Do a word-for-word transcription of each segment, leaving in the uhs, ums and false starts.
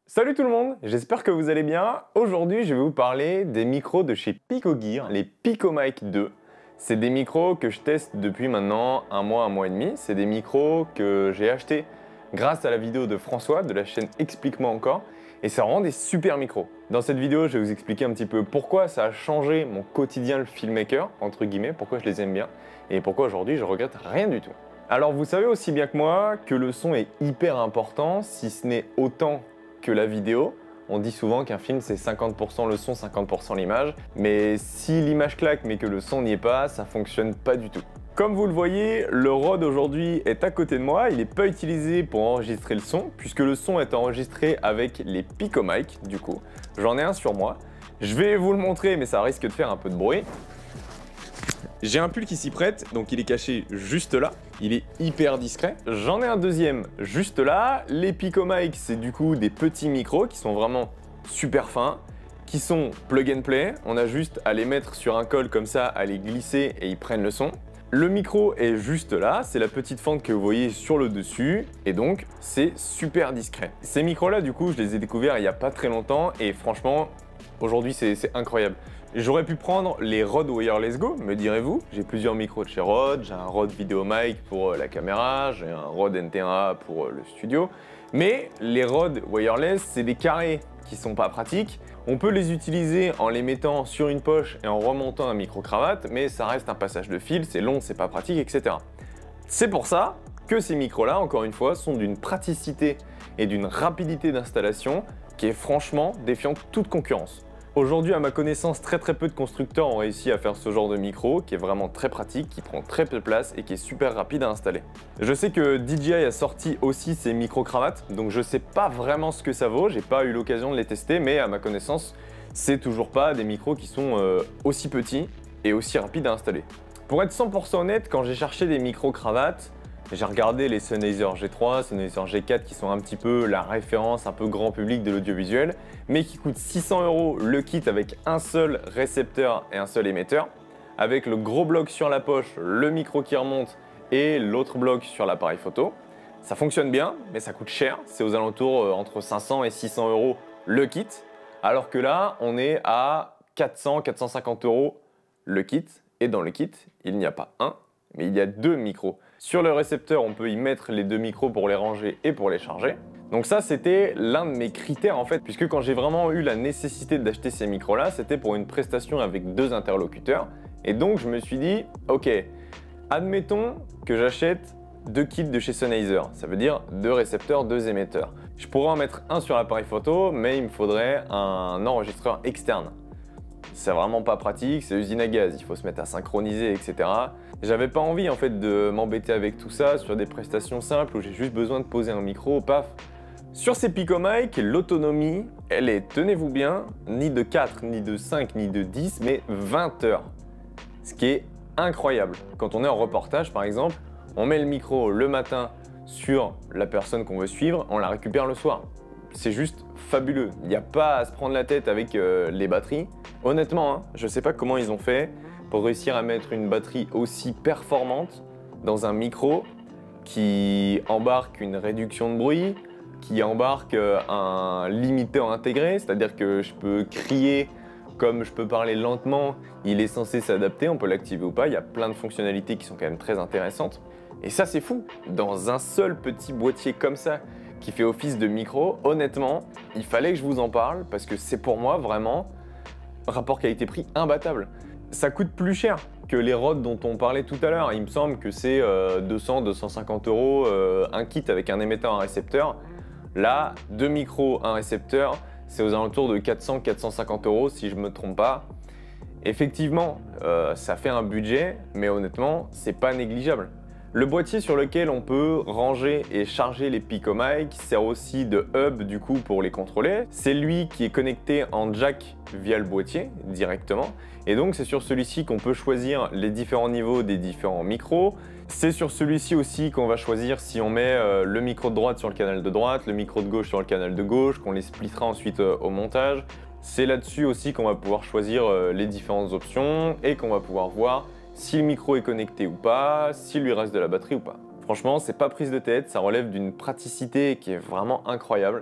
Salut tout le monde, j'espère que vous allez bien. Aujourd'hui, je vais vous parler des micros de chez Picogear, les Picomic deux. C'est des micros que je teste depuis maintenant un mois, un mois et demi. C'est des micros que j'ai achetés grâce à la vidéo de François de la chaîne Explique-moi encore. Et ça rend des super micros. Dans cette vidéo, je vais vous expliquer un petit peu pourquoi ça a changé mon quotidien le filmmaker, entre guillemets, pourquoi je les aime bien et pourquoi aujourd'hui je regrette rien du tout. Alors vous savez aussi bien que moi que le son est hyper important, si ce n'est autant que la vidéo. On dit souvent qu'un film c'est cinquante pour cent le son, cinquante pour cent l'image, mais si l'image claque mais que le son n'y est pas, ça fonctionne pas du tout. Comme vous le voyez, le Rode aujourd'hui est à côté de moi, il n'est pas utilisé pour enregistrer le son, puisque le son est enregistré avec les Picomic du coup. J'en ai un sur moi. Je vais vous le montrer, mais ça risque de faire un peu de bruit. J'ai un pull qui s'y prête, donc il est caché juste là. Il est hyper discret. J'en ai un deuxième juste là. Les Picomic, c'est du coup des petits micros qui sont vraiment super fins, qui sont plug and play. On a juste à les mettre sur un col comme ça, à les glisser et ils prennent le son. Le micro est juste là, c'est la petite fente que vous voyez sur le dessus, et donc c'est super discret. Ces micros-là, du coup, je les ai découverts il n'y a pas très longtemps, et franchement, aujourd'hui, c'est incroyable. J'aurais pu prendre les Rode Wireless Go, me direz-vous. J'ai plusieurs micros de chez Rode, j'ai un Rode VideoMic pour la caméra, j'ai un Rode N T un A pour le studio. Mais les Rode Wireless, c'est des carrés qui sont pas pratiques. On peut les utiliser en les mettant sur une poche et en remontant un micro-cravate, mais ça reste un passage de fil, c'est long, c'est pas pratique, et cetera. C'est pour ça que ces micros-là, encore une fois, sont d'une praticité et d'une rapidité d'installation qui est franchement défiant toute concurrence. Aujourd'hui, à ma connaissance, très très peu de constructeurs ont réussi à faire ce genre de micro qui est vraiment très pratique, qui prend très peu de place et qui est super rapide à installer. Je sais que D J I a sorti aussi ses micro-cravates, donc je sais pas vraiment ce que ça vaut, j'ai pas eu l'occasion de les tester, mais à ma connaissance, c'est toujours pas des micros qui sont euh, aussi petits et aussi rapides à installer. Pour être cent pour cent honnête, quand j'ai cherché des micro-cravates, j'ai regardé les Sennheiser G trois, Sennheiser G quatre qui sont un petit peu la référence un peu grand public de l'audiovisuel, mais qui coûtent six cents euros le kit avec un seul récepteur et un seul émetteur, avec le gros bloc sur la poche, le micro qui remonte et l'autre bloc sur l'appareil photo. Ça fonctionne bien, mais ça coûte cher, c'est aux alentours euh, entre cinq cents et six cents euros le kit, alors que là on est à quatre cents à quatre cent cinquante euros le kit, et dans le kit il n'y a pas un, mais il y a deux micros. Sur le récepteur, on peut y mettre les deux micros pour les ranger et pour les charger. Donc ça, c'était l'un de mes critères en fait, puisque quand j'ai vraiment eu la nécessité d'acheter ces micros-là, c'était pour une prestation avec deux interlocuteurs. Et donc je me suis dit, ok, admettons que j'achète deux kits de chez Sennheiser, ça veut dire deux récepteurs, deux émetteurs. Je pourrais en mettre un sur l'appareil photo, mais il me faudrait un enregistreur externe. C'est vraiment pas pratique, c'est usine à gaz, il faut se mettre à synchroniser, et cetera. J'avais pas envie en fait de m'embêter avec tout ça sur des prestations simples où j'ai juste besoin de poser un micro, paf. Sur ces Picomic, l'autonomie, elle est, tenez-vous bien, ni de quatre, ni de cinq, ni de dix, mais vingt heures. Ce qui est incroyable. Quand on est en reportage par exemple, on met le micro le matin sur la personne qu'on veut suivre, on la récupère le soir. C'est juste fabuleux. Il n'y a pas à se prendre la tête avec euh, les batteries. Honnêtement, hein, je ne sais pas comment ils ont fait pour réussir à mettre une batterie aussi performante dans un micro qui embarque une réduction de bruit, qui embarque euh, un limiteur intégré, c'est-à-dire que je peux crier comme je peux parler lentement, il est censé s'adapter, on peut l'activer ou pas, il y a plein de fonctionnalités qui sont quand même très intéressantes. Et ça c'est fou, dans un seul petit boîtier comme ça, qui fait office de micro, honnêtement, il fallait que je vous en parle parce que c'est pour moi vraiment rapport qualité-prix imbattable. Ça coûte plus cher que les Rode dont on parlait tout à l'heure. Il me semble que c'est euh, deux cents à deux cent cinquante euros euh, un kit avec un émetteur, un récepteur. Là, deux micros, un récepteur, c'est aux alentours de quatre cents à quatre cent cinquante euros si je ne me trompe pas. Effectivement, euh, ça fait un budget, mais honnêtement, c'est pas négligeable. Le boîtier sur lequel on peut ranger et charger les Picomic sert aussi de hub du coup pour les contrôler. C'est lui qui est connecté en jack via le boîtier directement. Et donc c'est sur celui-ci qu'on peut choisir les différents niveaux des différents micros. C'est sur celui-ci aussi qu'on va choisir si on met euh, le micro de droite sur le canal de droite, le micro de gauche sur le canal de gauche, qu'on les splittera ensuite euh, au montage. C'est là-dessus aussi qu'on va pouvoir choisir euh, les différentes options et qu'on va pouvoir voir si le micro est connecté ou pas, s'il lui reste de la batterie ou pas. Franchement, c'est pas prise de tête, ça relève d'une praticité qui est vraiment incroyable.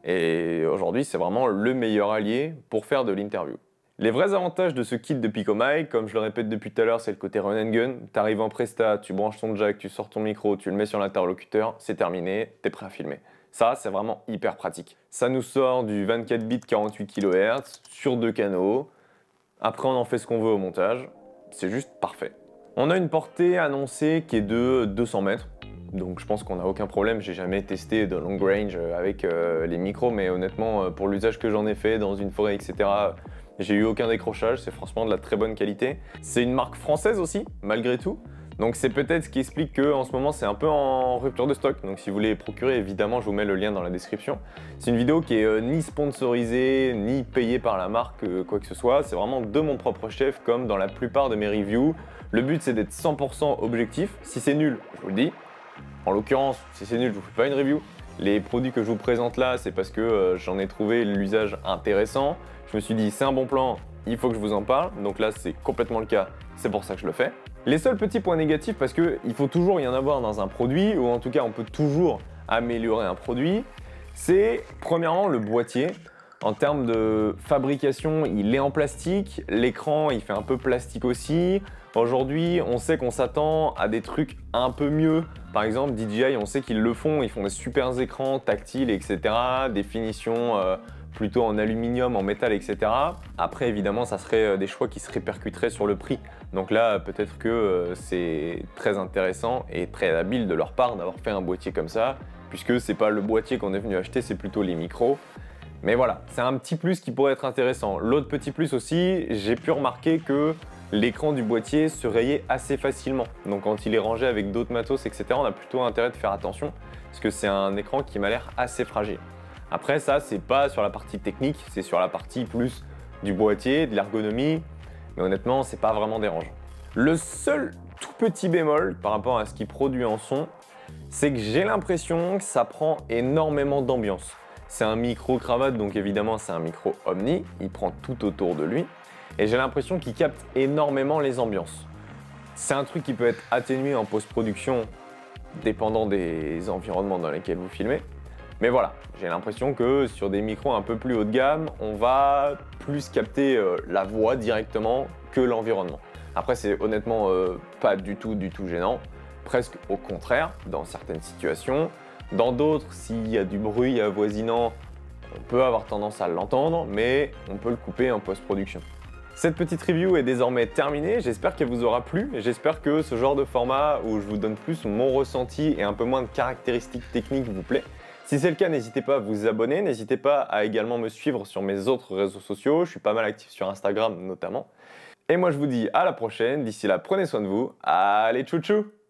Et aujourd'hui, c'est vraiment le meilleur allié pour faire de l'interview. Les vrais avantages de ce kit de Picomic, comme je le répète depuis tout à l'heure, c'est le côté run and gun. Tu arrives en presta, tu branches ton jack, tu sors ton micro, tu le mets sur l'interlocuteur, c'est terminé, t'es prêt à filmer. Ça, c'est vraiment hyper pratique. Ça nous sort du vingt-quatre bits quarante-huit kilohertz sur deux canaux. Après, on en fait ce qu'on veut au montage. C'est juste parfait. On a une portée annoncée qui est de deux cents mètres. Donc je pense qu'on n'a aucun problème. J'ai jamais testé de long range avec euh, les micros, mais honnêtement, pour l'usage que j'en ai fait dans une forêt, et cetera, j'ai eu aucun décrochage. C'est franchement de la très bonne qualité. C'est une marque française aussi, malgré tout. Donc c'est peut-être ce qui explique qu'en ce moment c'est un peu en rupture de stock. Donc si vous voulez les procurer, évidemment je vous mets le lien dans la description. C'est une vidéo qui est euh, ni sponsorisée, ni payée par la marque, euh, quoi que ce soit. C'est vraiment de mon propre chef, comme dans la plupart de mes reviews. Le but c'est d'être cent pour cent objectif. Si c'est nul, je vous le dis. En l'occurrence, si c'est nul, je vous fais pas une review. Les produits que je vous présente là, c'est parce que euh, j'en ai trouvé l'usage intéressant. Je me suis dit c'est un bon plan, il faut que je vous en parle. Donc là c'est complètement le cas, c'est pour ça que je le fais. Les seuls petits points négatifs, parce qu'il faut toujours y en avoir dans un produit, ou en tout cas on peut toujours améliorer un produit, c'est premièrement le boîtier. En termes de fabrication, il est en plastique, l'écran il fait un peu plastique aussi. Aujourd'hui, on sait qu'on s'attend à des trucs un peu mieux. Par exemple, D J I, on sait qu'ils le font, ils font des super écrans tactiles, et cetera. Des finitions euh, plutôt en aluminium, en métal, et cetera. Après, évidemment, ça serait des choix qui se répercuteraient sur le prix. Donc là, peut-être que euh, c'est très intéressant et très habile de leur part d'avoir fait un boîtier comme ça, puisque c'est pas le boîtier qu'on est venu acheter, c'est plutôt les micros. Mais voilà, c'est un petit plus qui pourrait être intéressant. L'autre petit plus aussi, j'ai pu remarquer que l'écran du boîtier se rayait assez facilement. Donc quand il est rangé avec d'autres matos, et cetera, on a plutôt intérêt de faire attention, parce que c'est un écran qui m'a l'air assez fragile. Après ça, c'est pas sur la partie technique, c'est sur la partie plus du boîtier, de l'ergonomie, mais honnêtement, c'est pas vraiment dérangeant. Le seul tout petit bémol par rapport à ce qu'il produit en son, c'est que j'ai l'impression que ça prend énormément d'ambiance. C'est un micro cravate, donc évidemment c'est un micro Omni, il prend tout autour de lui, et j'ai l'impression qu'il capte énormément les ambiances. C'est un truc qui peut être atténué en post-production, dépendant des environnements dans lesquels vous filmez. Mais voilà, j'ai l'impression que sur des micros un peu plus haut de gamme, on va plus capter euh, la voix directement que l'environnement. Après, c'est honnêtement euh, pas du tout, du tout gênant. Presque au contraire, dans certaines situations. Dans d'autres, s'il y a du bruit avoisinant, on peut avoir tendance à l'entendre, mais on peut le couper en post-production. Cette petite review est désormais terminée, j'espère qu'elle vous aura plu. J'espère que ce genre de format où je vous donne plus mon ressenti et un peu moins de caractéristiques techniques vous plaît. Si c'est le cas, n'hésitez pas à vous abonner, n'hésitez pas à également me suivre sur mes autres réseaux sociaux, je suis pas mal actif sur Instagram notamment. Et moi je vous dis à la prochaine, d'ici là prenez soin de vous, allez tchou tchou!